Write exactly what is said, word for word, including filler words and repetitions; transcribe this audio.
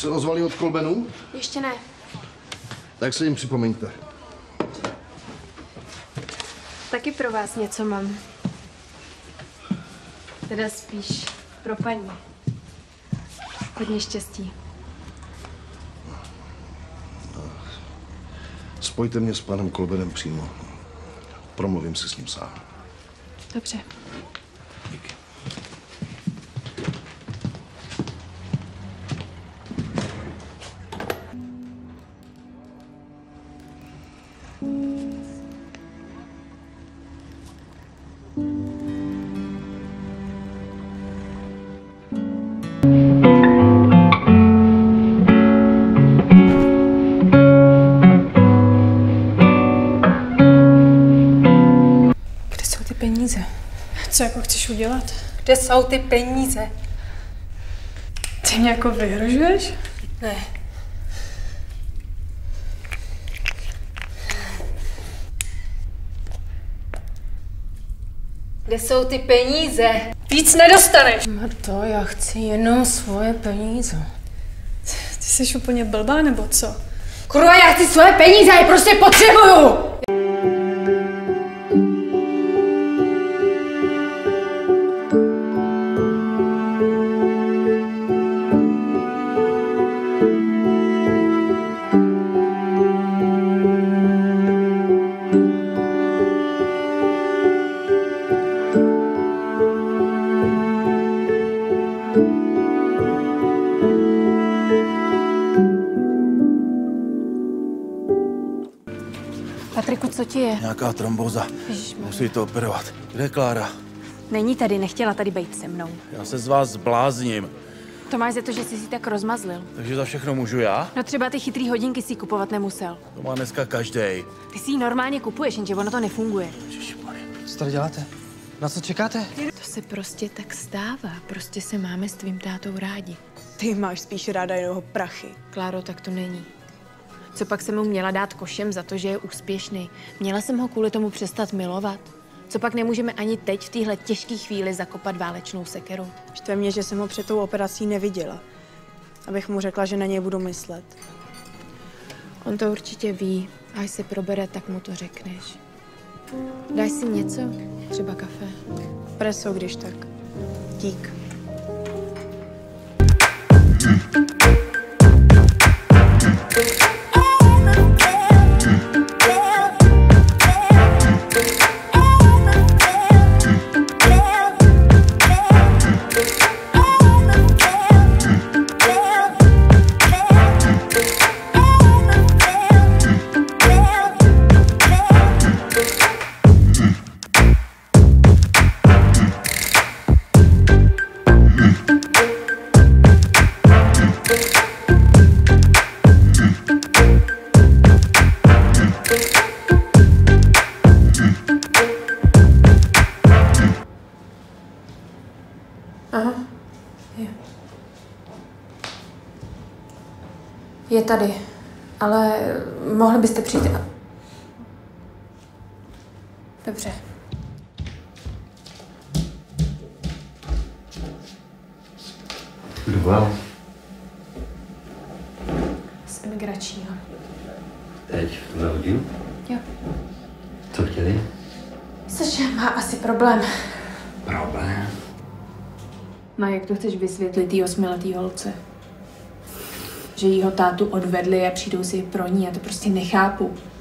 se ozvali od Kolbenů? Ještě ne. Tak se jim připomeňte. Taky pro vás něco mám. Teda spíš pro paní. Hodně štěstí. Spojte mě s panem Kolbenem přímo. Promluvím si s ním sám. Dobře. Díky. Peníze. Co jako chceš udělat? Kde jsou ty peníze? Ty mě jako vyhrožuješ? Ne. Kde jsou ty peníze? Víc nedostaneš! Marto, já chci jenom svoje peníze. Ty jsi úplně blbá, nebo co? Kurva, já chci svoje peníze, já je prostě potřebuju! Patriku, co ti je? Nějaká tromboza. Musí to operovat. Kde je Klára? Není tady, nechtěla tady být se mnou. Já se z vás zblázním. To máš za to, že jsi si tak rozmazlil. Takže za všechno můžu já? No třeba ty chytrý hodinky si kupovat nemusel. To má dneska každej. Ty si ji normálně kupuješ, jenže ono to nefunguje. Co tady děláte? Na co čekáte? To se prostě tak stává. Prostě se máme s tvým tátou rádi. Ty máš spíš ráda jeho prachy. Kláro, tak to není. Co pak jsem mu měla dát košem za to, že je úspěšný? Měla jsem ho kvůli tomu přestat milovat? Co pak nemůžeme ani teď v téhle těžké chvíli zakopat válečnou sekeru? Štve mě, že jsem ho před tou operací neviděla. Abych mu řekla, že na něj budu myslet. On to určitě ví. Až se probere, tak mu to řekneš. Dáš si něco? Třeba kafe? Preso, když tak. Dík. Aha, je. Je tady, ale mohli byste přijít a... Dobře. Kdo volal? Z imigračního. Teď, v tuhle hodinu? Jo. Co chtěli? Myslím, že má asi problém. Problém? No jak to chceš vysvětlit tý osmiletý holce? Že jího tátu odvedli a přijdou si pro ní, já to prostě nechápu.